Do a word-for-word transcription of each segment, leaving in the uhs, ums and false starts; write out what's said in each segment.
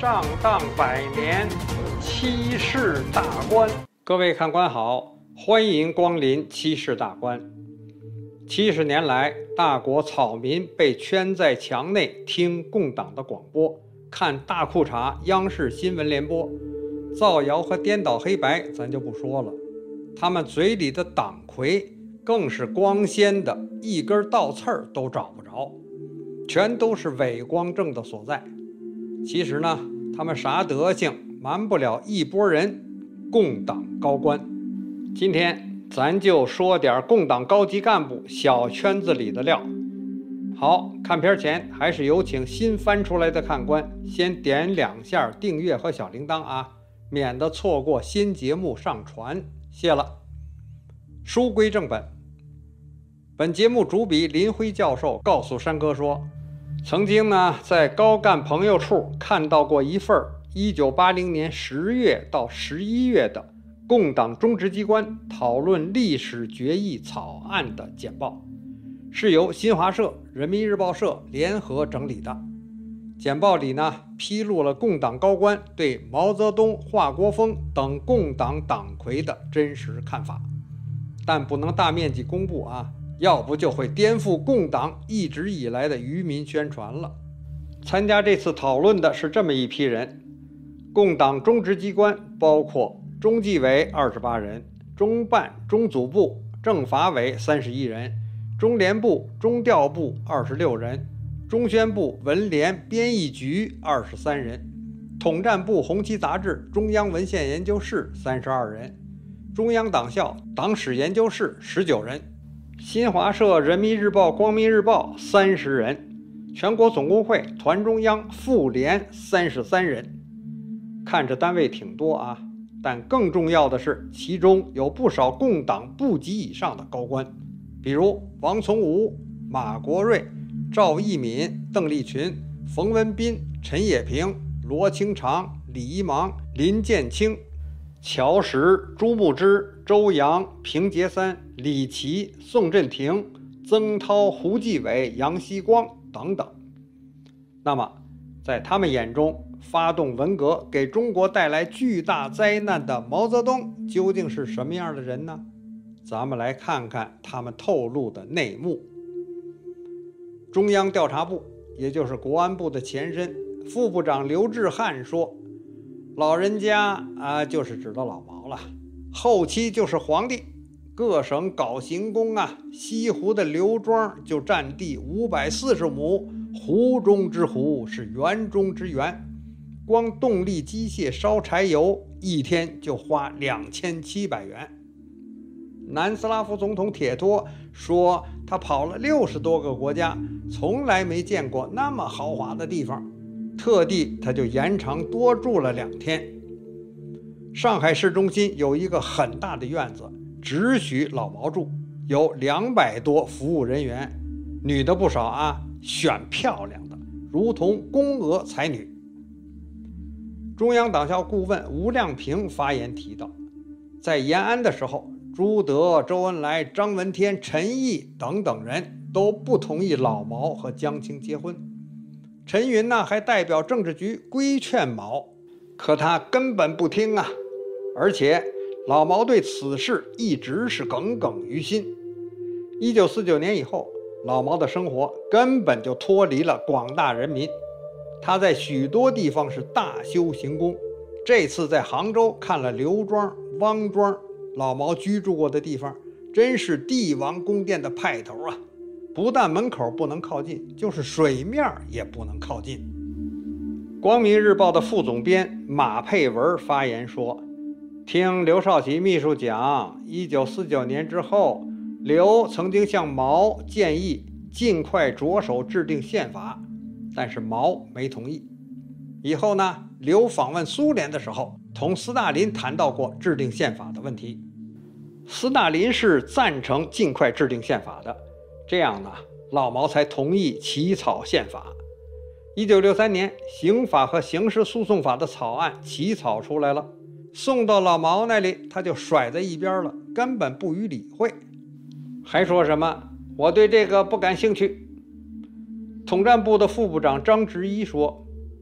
上当百年，七世大观。各位看官好，欢迎光临七世大观。七十年来，大国草民被圈在墙内，听共党的广播，看大裤衩央视新闻联播，造谣和颠倒黑白咱就不说了，他们嘴里的党魁更是光鲜的，一根倒刺儿都找不着，全都是伪光正的所在。其实呢，他们啥德行瞒不了一拨人共党高官。今天咱就说点共党高级干部小圈子里的料。好，看片前还是有请新翻出来的看官先点两下订阅和小铃铛啊，免得错过新节目上传，谢了。书归正本，本节目主笔林辉教授告诉山哥说，曾经呢在高干朋友处看到过一份一九八零年十月到十一月的共党中执机关讨论历史决议草案的简报，是由新华社、人民日报社联合整理的。简报里呢披露了共党高官对毛泽东、华国锋等共党党魁的真实看法，但不能大面积公布啊，要不就会颠覆共党一直以来的愚民宣传了。参加这次讨论的是这么一批人，共党中执机关包括中纪委二十八人，中办、中组部、政法委三十一人，中联部、中调部二十六人，中宣部、文联、编译局二十三人，统战部红旗杂志中央文献研究室三十二人，中央党校党史研究室十九人，新华社、人民日报、光明日报三十人，全国总工会、团中央、妇联三十三人。看着单位挺多啊，但更重要的是，其中有不少共党部级以上的高官，比如王从武、马国瑞、赵一敏、邓丽群、冯文彬、陈也平、罗清长、李一芒、林建清、乔石、朱牧之、周扬、平杰三、李琦、宋振廷、曾涛、胡继伟、杨希光等等。那么在他们眼中，发动文革给中国带来巨大灾难的毛泽东究竟是什么样的人呢？咱们来看看他们透露的内幕。中央调查部，也就是国安部的前身，副部长刘志汉说，老人家啊，就是指的老毛了，后期就是皇帝，各省搞行宫啊，西湖的刘庄就占地五百四十亩，湖中之湖是园中之园，光动力机械烧柴油一天就花两千七百元。南斯拉夫总统铁托说，他跑了六十多个国家，从来没见过那么豪华的地方，特地他就延长多住了两天。上海市中心有一个很大的院子，只许老毛住，有两百多服务人员，女的不少啊，选漂亮的，如同宫娥才女。中央党校顾问吴亮平发言提到，在延安的时候，朱德、周恩来、张闻天、陈毅等等人都不同意老毛和江青结婚。陈云呢还代表政治局规劝毛，可他根本不听啊，而且老毛对此事一直是耿耿于心。一九四九年以后，老毛的生活根本就脱离了广大人民，他在许多地方是大修行宫。这次在杭州看了刘庄、汪庄，老毛居住过的地方，真是帝王宫殿的派头啊！不但门口不能靠近，就是水面也不能靠近。光明日报的副总编马佩文发言说，听刘少奇秘书讲，一九四九年之后，刘曾经向毛建议尽快着手制定宪法，但是毛没同意。以后呢，刘访问苏联的时候，同斯大林谈到过制定宪法的问题。斯大林是赞成尽快制定宪法的，这样呢，老毛才同意起草宪法。一九六三年，刑法和刑事诉讼法的草案起草出来了，送到老毛那里，他就甩在一边了，根本不予理会，还说什么我对这个不感兴趣。统战部的副部长张执一说，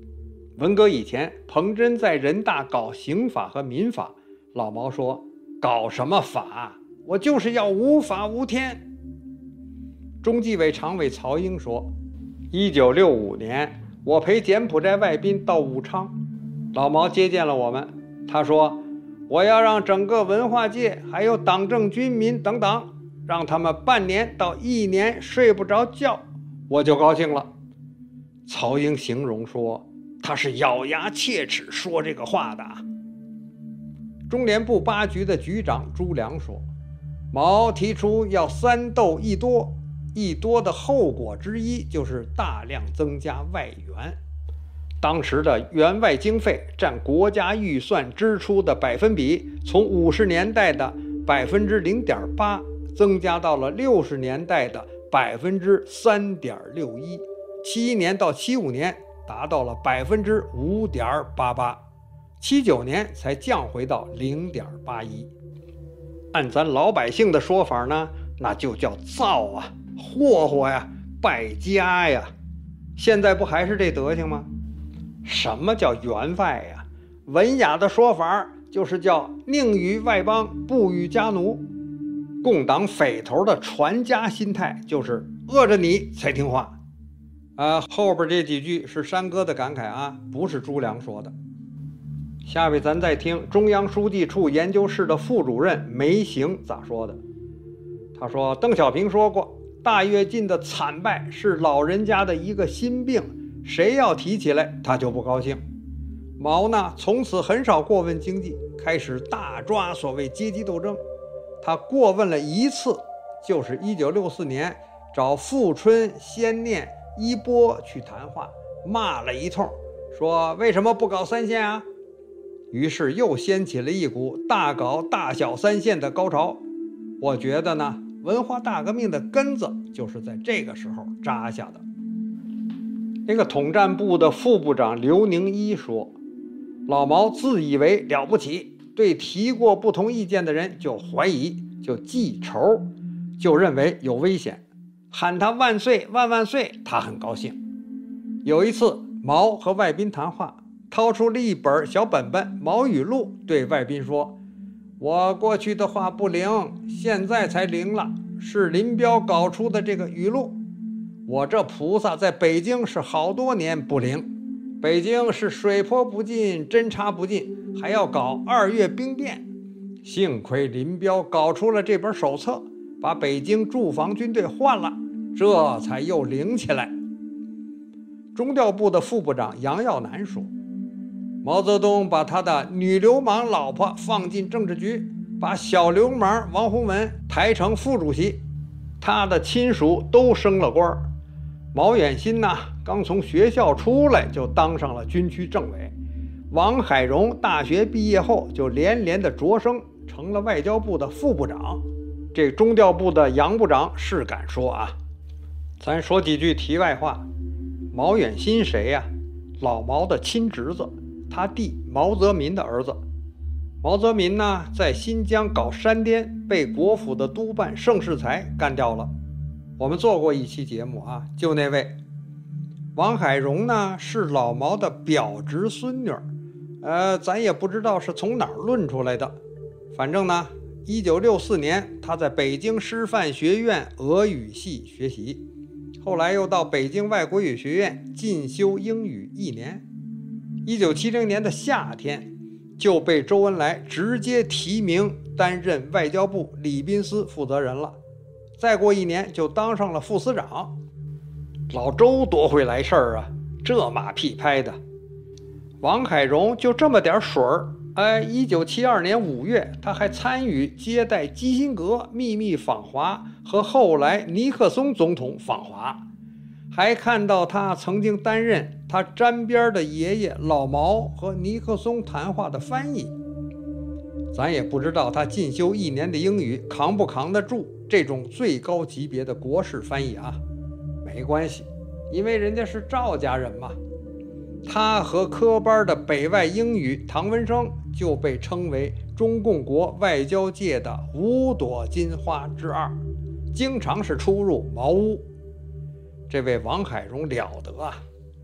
文革以前，彭真在人大搞刑法和民法，老毛说：“搞什么法？我就是要无法无天。”中纪委常委曹英说：“一九六五年，我陪柬埔寨外宾到武昌，老毛接见了我们。他说，我要让整个文化界还有党政军民等等，让他们半年到一年睡不着觉，我就高兴了。”曹英形容说，他是咬牙切齿说这个话的。中联部八局的局长朱良说，毛提出要三斗一多，一多的后果之一就是大量增加外援。当时的援外经费占国家预算支出的百分比，从五十年代的百分之零点八增加到了六十年代的百分之三点六一，七一年到七五年达到了百分之五点八八，七九年才降回到零点八一。按咱老百姓的说法呢，那就叫造啊，霍霍呀，败家呀。现在不还是这德行吗？什么叫援外呀？文雅的说法就是叫宁与外邦，不与家奴。共党匪头的传家心态就是饿着你才听话。啊，后边这几句是山哥的感慨啊，不是朱良说的。下位咱再听中央书记处研究室的副主任梅行咋说的。他说，邓小平说过，大跃进的惨败是老人家的一个心病，谁要提起来他就不高兴。毛呢，从此很少过问经济，开始大抓所谓阶级斗争。他过问了一次，就是一九六四年找富春、先念、一波去谈话，骂了一通，说为什么不搞三线啊？于是又掀起了一股大搞大小三线的高潮。我觉得呢，文化大革命的根子就是在这个时候扎下的。那个统战部的副部长刘宁一说，老毛自以为了不起，对提过不同意见的人就怀疑，就记仇，就认为有危险，喊他万岁万万岁，他很高兴。有一次，毛和外宾谈话，掏出了一本小本本《毛语录》，对外宾说，我过去的话不灵，现在才灵了，是林彪搞出的这个语录。我这菩萨在北京是好多年不灵，北京是水波不进，侦察不进，还要搞二月兵变。幸亏林彪搞出了这本手册，把北京驻防军队换了，这才又灵起来。中调部的副部长杨耀南说，毛泽东把他的女流氓老婆放进政治局，把小流氓王洪文抬成副主席，他的亲属都升了官。毛远新呢，刚从学校出来就当上了军区政委。王海荣大学毕业后就连连的擢升，成了外交部的副部长。这中调部的杨部长是敢说啊。咱说几句题外话，毛远新谁呀？老毛的亲侄子，他弟毛泽民的儿子。毛泽民呢，在新疆搞山巅，被国府的督办盛世才干掉了。我们做过一期节目啊，就那位。王海荣呢，是老毛的表侄孙女，呃，咱也不知道是从哪儿论出来的。反正呢，一九六四年他在北京师范学院俄语系学习，后来又到北京外国语学院进修英语一年。一九七零年的夏天，就被周恩来直接提名担任外交部礼宾司负责人了。再过一年就当上了副司长。老周多会来事儿啊，这马屁拍的。王海荣就这么点水儿，哎，一九七二年五月，他还参与接待基辛格秘密访华和后来尼克松总统访华，还看到他曾经担任他沾边的爷爷老毛和尼克松谈话的翻译。咱也不知道他进修一年的英语扛不扛得住这种最高级别的国事翻译啊。没关系，因为人家是赵家人嘛。他和科班的北外英语唐文生就被称为中共国外交界的五朵金花之二，经常是出入茅屋。这位王海荣了得啊，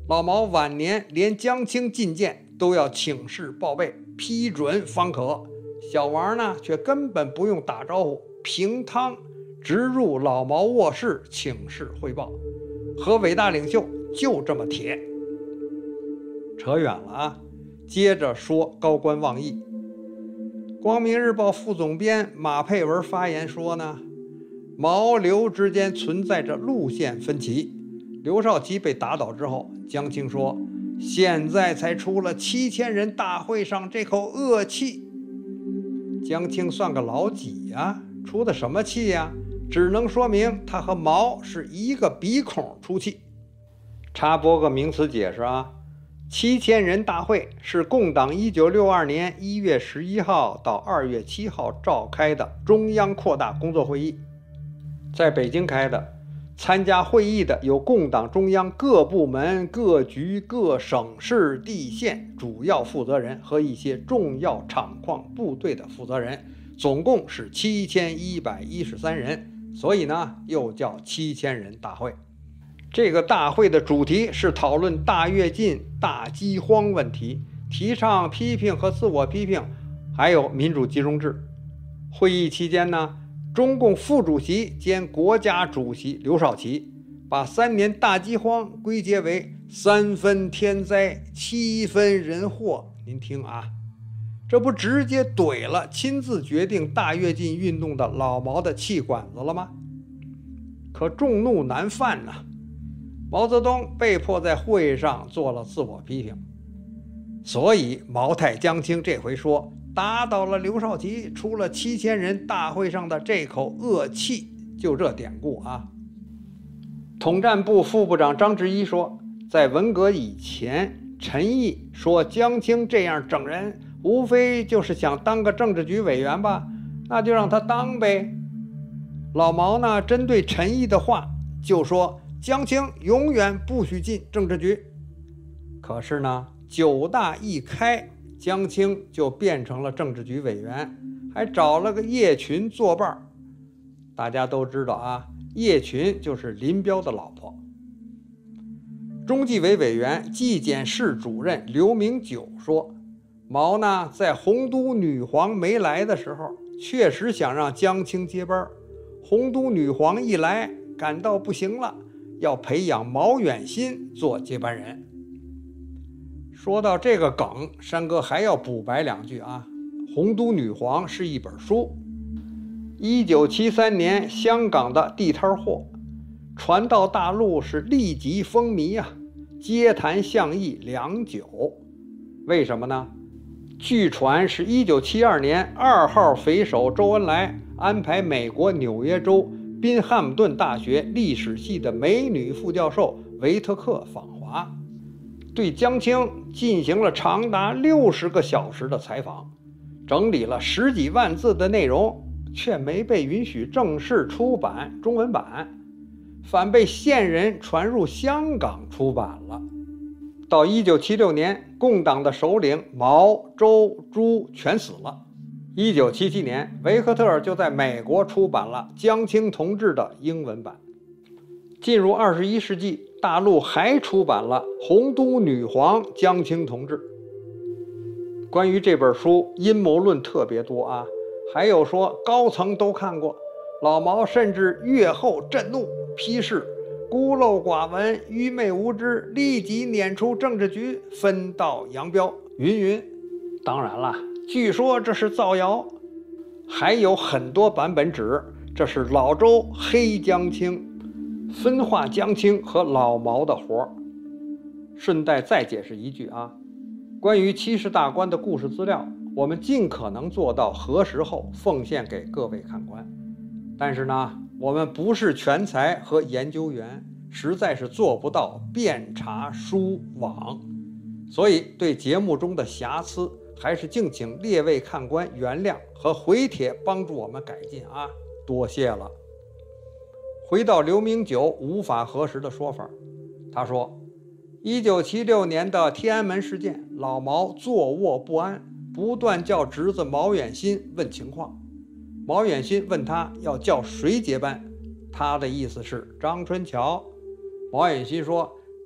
老毛晚年连江青觐见都要请示报备，批准方可。小王呢，却根本不用打招呼，平汤直入老毛卧室请示汇报，和伟大领袖就这么铁。扯远了啊，接着说高官妄议。光明日报副总编马佩文发言说呢，毛刘之间存在着路线分歧。刘少奇被打倒之后，江青说现在才出了七千人大会上这口恶气。江青算个老几呀？出的什么气呀？只能说明他和毛是一个鼻孔出气。插播个名词解释啊，七千人大会是共党一九六二年一月十一号到二月七号召开的中央扩大工作会议，在北京开的。参加会议的有共党中央各部门、各局、各省市地县主要负责人和一些重要厂矿部队的负责人，总共是七千一百一十三人，所以呢，又叫七千人大会。这个大会的主题是讨论大跃进、大饥荒问题，提倡批评和自我批评，还有民主集中制。会议期间呢，中共副主席兼国家主席刘少奇把三年大饥荒归结为三分天灾，七分人祸。您听啊，这不直接怼了亲自决定大跃进运动的老毛的气管子了吗？可众怒难犯呐、啊，毛泽东被迫在会上做了自我批评，所以毛太江青这回说打倒了刘少奇，出了七千人大会上的这口恶气，就这典故啊。统战部副部长张之一说，在文革以前，陈毅说江青这样整人，无非就是想当个政治局委员吧，那就让他当呗。老毛呢，针对陈毅的话就说江青永远不许进政治局。可是呢，九大一开，江青就变成了政治局委员，还找了个叶群作伴。大家都知道啊，叶群就是林彪的老婆。中纪委委员、纪检室主任刘明九说，毛呢在洪都女皇没来的时候，确实想让江青接班。洪都女皇一来，感到不行了，要培养毛远新做接班人。说到这个梗，山哥还要补白两句啊。洪都女皇是一本书，一九七三年香港的地摊货传到大陆是立即风靡啊，街谈巷议良久。为什么呢？据传是一九七二年二号匪首周恩来安排美国纽约州宾汉姆顿大学历史系的美女副教授维特克访华，对江青进行了长达六十个小时的采访，整理了十几万字的内容，却没被允许正式出版中文版，反被线人传入香港出版了。到一九七六年，共党的首领毛、周、朱全死了。一九七七年，维克特就在美国出版了江青同志的英文版。进入二十一世纪，大陆还出版了洪都女皇江青同志。关于这本书，阴谋论特别多啊，还有说高层都看过，老毛甚至阅后震怒，批示孤陋寡闻、愚昧无知，立即撵出政治局，分道扬镳，云云。当然了，据说这是造谣，还有很多版本指这是老周黑江青，分化江青和老毛的活。顺带再解释一句啊，关于七十大官的故事资料，我们尽可能做到核实后奉献给各位看官。但是呢，我们不是全才和研究员，实在是做不到遍查书网，所以对节目中的瑕疵，还是敬请列位看官原谅和回帖帮助我们改进啊，多谢了。回到刘明九无法核实的说法，他说一九七六年的天安门事件，老毛坐卧不安，不断叫侄子毛远新问情况。毛远新问他要叫谁接班，他的意思是张春桥。毛远新说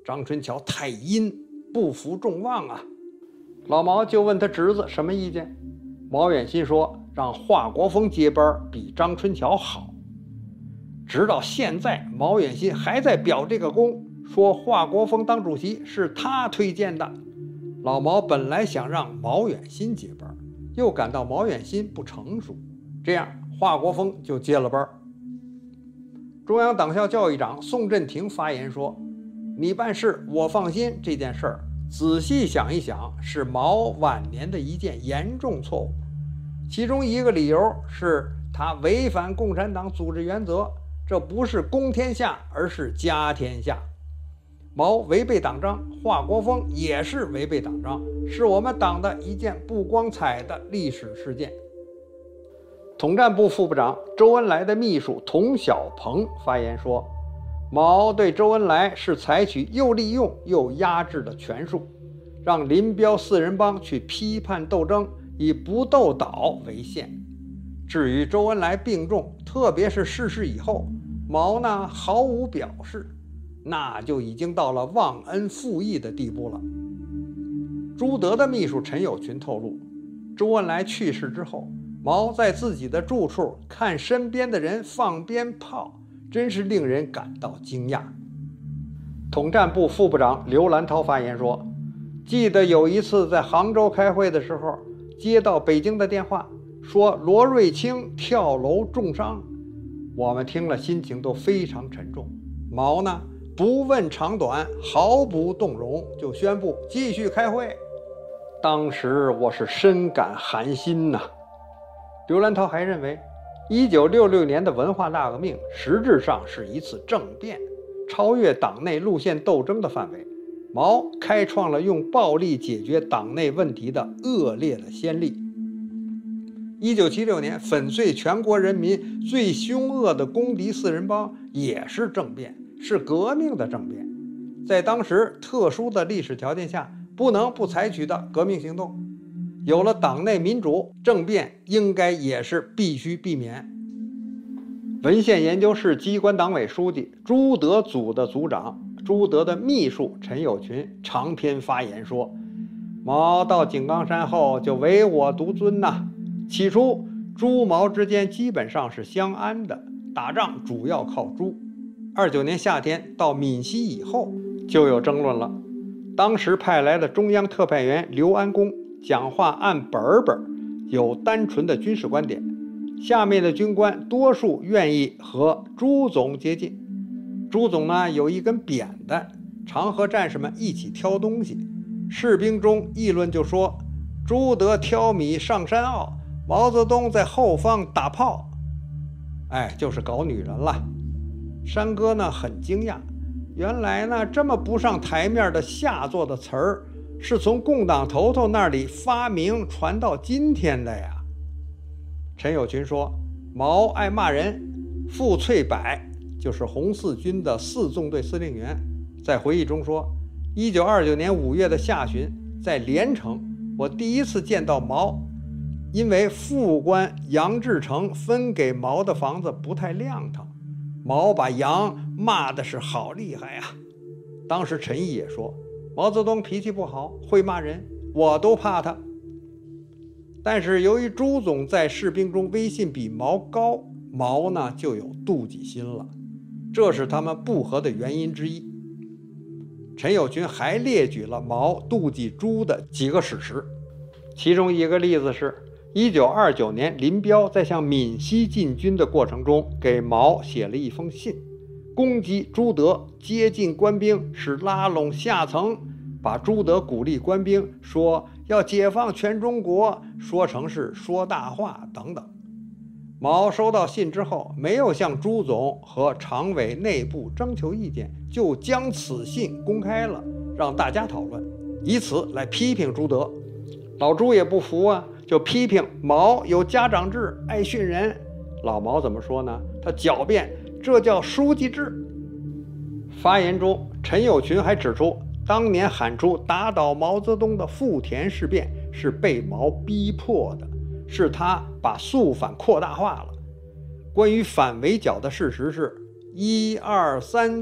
张春桥太阴，不负众望啊。老毛就问他侄子什么意见，毛远新说让华国锋接班比张春桥好。直到现在，毛远新还在表这个功，说华国锋当主席是他推荐的。老毛本来想让毛远新接班，又感到毛远新不成熟，这样华国锋就接了班。中央党校教育长宋振廷发言说，你办事我放心这件事儿，仔细想一想，是毛晚年的一件严重错误。其中一个理由是他违反共产党组织原则，这不是公天下，而是家天下。毛违背党章，华国锋也是违背党章，是我们党的一件不光彩的历史事件。统战部副部长周恩来的秘书童小鹏发言说，毛对周恩来是采取又利用又压制的权术，让林彪四人帮去批判斗争，以不斗倒为限。至于周恩来病重，特别是逝世以后，毛呢毫无表示，那就已经到了忘恩负义的地步了。朱德的秘书陈友群透露，周恩来去世之后，毛在自己的住处看身边的人放鞭炮，真是令人感到惊讶。统战部副部长刘兰涛发言说，记得有一次在杭州开会的时候，接到北京的电话，说罗瑞卿跳楼重伤，我们听了心情都非常沉重。毛呢不问长短，毫不动容，就宣布继续开会。当时我是深感寒心呐、啊。刘兰涛还认为，一九六六年的文化大革命实质上是一次政变，超越党内路线斗争的范围。毛开创了用暴力解决党内问题的恶劣的先例。一九七六年粉碎全国人民最凶恶的公敌四人帮也是政变，是革命的政变，在当时特殊的历史条件下不能不采取的革命行动。有了党内民主，政变应该也是必须避免。文献研究室机关党委书记朱德组的组长朱德的秘书陈友群长篇发言说，毛到井冈山后就唯我独尊呐。起初朱毛之间基本上是相安的，打仗主要靠朱。二九年夏天到闽西以后就有争论了。当时派来的中央特派员刘安公讲话按本本，有单纯的军事观点，下面的军官多数愿意和朱总接近。朱总呢有一根扁担，常和战士们一起挑东西。士兵中议论就说，朱德挑米上山坳，毛泽东在后方打炮，哎，就是搞女人了。山哥呢很惊讶，原来呢这么不上台面的下作的词儿，是从共党头头那里发明传到今天的呀。陈友群说，毛爱骂人，傅翠柏就是红四军的四纵队司令员，在回忆中说，一九二九年五月的下旬，在连城我第一次见到毛，因为副官杨志成分给毛的房子不太亮堂，毛把杨骂的是好厉害呀。当时陈毅也说，毛泽东脾气不好，会骂人，我都怕他。但是由于朱总在士兵中威信比毛高，毛呢就有妒忌心了，这是他们不和的原因之一。陈友群还列举了毛妒忌朱的几个史实，其中一个例子是一九二九年林彪在向闽西进军的过程中，给毛写了一封信，攻击朱德接近官兵是拉拢下层，把朱德鼓励官兵说要解放全中国说成是说大话等等。毛收到信之后，没有向朱总和常委内部征求意见，就将此信公开了，让大家讨论，以此来批评朱德。老朱也不服啊，就批评毛有家长制，爱训人。老毛怎么说呢？他狡辩，这叫书记制。发言中，陈友群还指出，当年喊出打倒毛泽东的富田事变是被毛逼迫的，是他把肃反扩大化了。关于反围剿的事实是，一二三次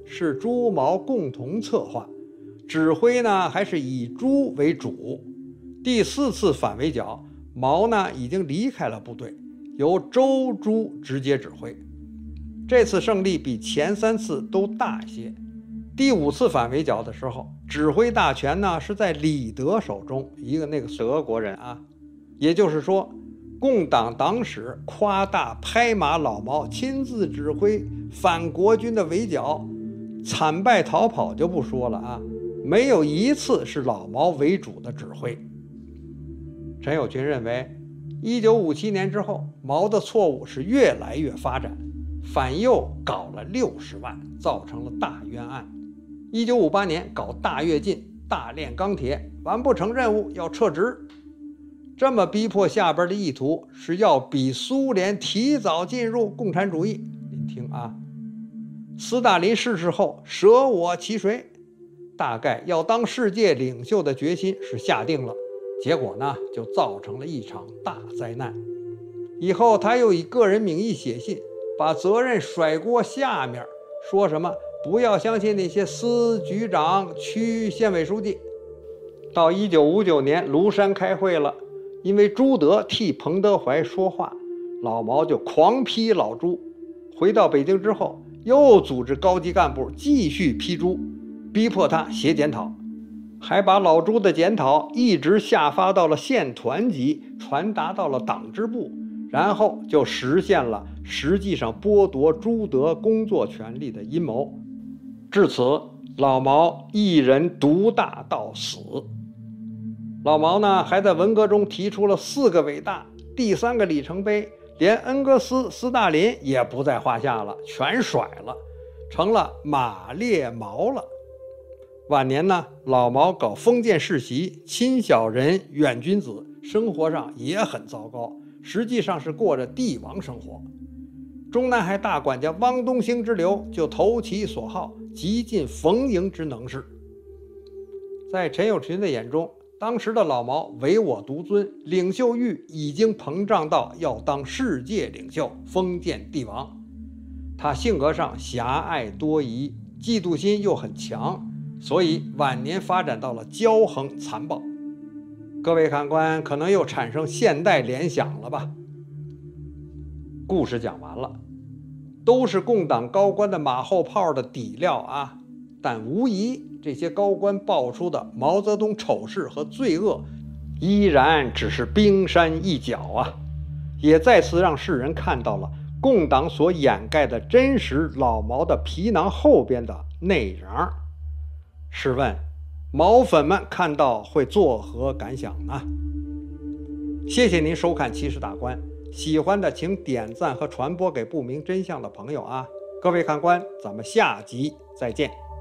是朱毛共同策划，指挥呢还是以朱为主。第四次反围剿，毛呢已经离开了部队，由周朱直接指挥。这次胜利比前三次都大一些。第五次反围剿的时候，指挥大权呢是在李德手中，一个那个德国人啊。也就是说，共党党史夸大拍马老毛亲自指挥反国军的围剿，惨败逃跑就不说了啊，没有一次是老毛为主的指挥。陈友群认为，一九五七年之后，毛的错误是越来越发展，反右搞了六十万，造成了大冤案。一九五八年搞大跃进、大炼钢铁，完不成任务要撤职。这么逼迫下边的意图是要比苏联提早进入共产主义。您听啊，斯大林逝世后舍我其谁，大概要当世界领袖的决心是下定了，结果呢就造成了一场大灾难。以后他又以个人名义写信，把责任甩锅下面，说什么不要相信那些司局长、区县委书记。到一九五九年庐山开会了，因为朱德替彭德怀说话，老毛就狂批老朱。回到北京之后，又组织高级干部继续批朱，逼迫他写检讨，还把老朱的检讨一直下发到了县团级，传达到了党支部，然后就实现了实际上剥夺朱德工作权利的阴谋。至此，老毛一人独大到死。老毛呢，还在文革中提出了四个伟大，第三个里程碑，连恩格斯、斯大林也不在话下了，全甩了，成了马列毛了。晚年呢，老毛搞封建世袭，亲小人，远君子，生活上也很糟糕，实际上是过着帝王生活。中南海大管家汪东兴之流就投其所好，极尽逢迎之能事。在陈友群的眼中，当时的老毛唯我独尊，领袖欲已经膨胀到要当世界领袖，封建帝王。他性格上狭隘多疑，嫉妒心又很强，所以晚年发展到了骄横残暴。各位看官可能又产生现代联想了吧？故事讲完了，都是共党高官的马后炮的底料啊，但无疑这些高官爆出的毛泽东丑事和罪恶依然只是冰山一角啊，也再次让世人看到了共党所掩盖的真实老毛的皮囊后边的内瓤。试问毛粉们看到会作何感想呢？谢谢您收看《奇史大观》，喜欢的请点赞和传播给不明真相的朋友啊！各位看官，咱们下集再见。